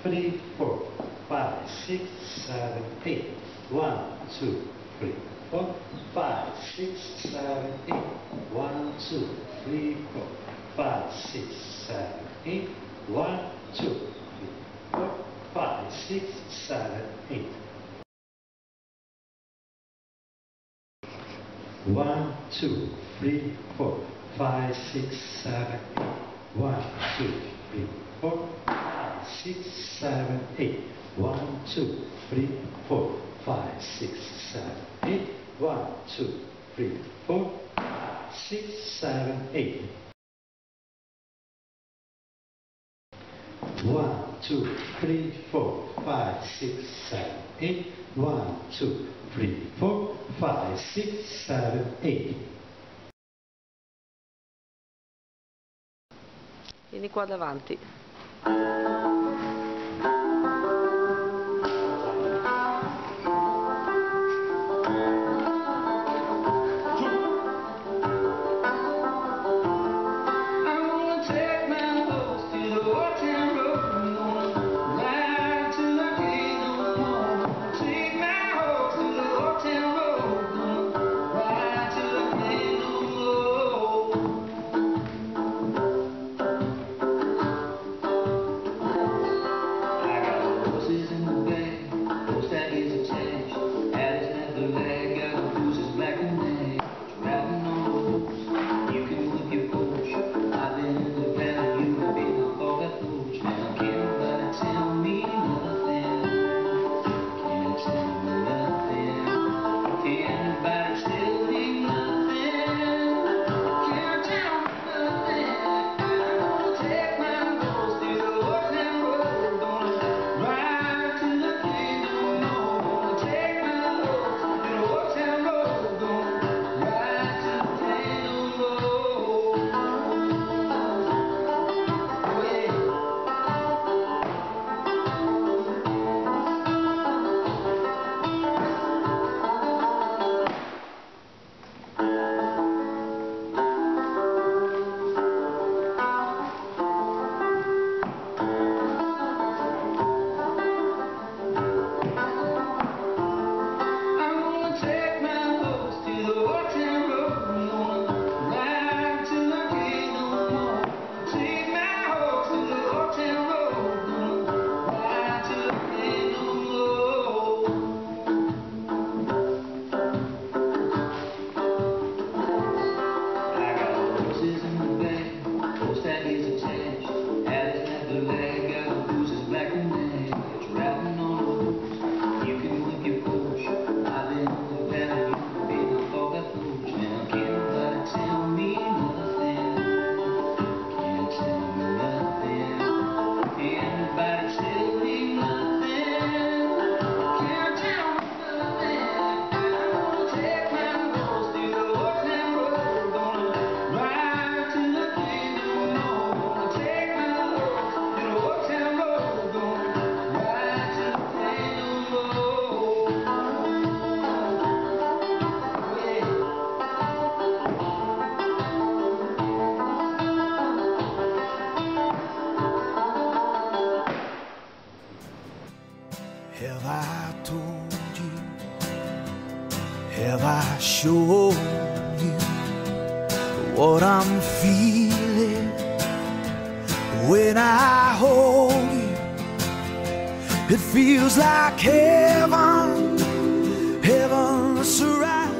3, 4, 5, 6, 7, 8. 1, 2, 3, 4, 5, 6, 7, 8. 1, 2, 3, 4, 5, 6, 7, 8. 1, 2, 3, 4, 5, 6, 7, 8. 1, 2, 3, 4, 5, 6, 7, 8. 1, 2, 3, 4, 5, 6, 7, 8. 1, 2, 3, 4, 5, 6, 7, 8. 1, 2, 3, 4, 5, 6, 7, 8. 1, 2, 3, 4, 5, 6, 7, 8. 1, 2, 3, 4, 5, 6, 7, 8. Vieni qua davanti. Have I told you? Have I shown you what I'm feeling when I hold you? It feels like heaven, heaven surrounds.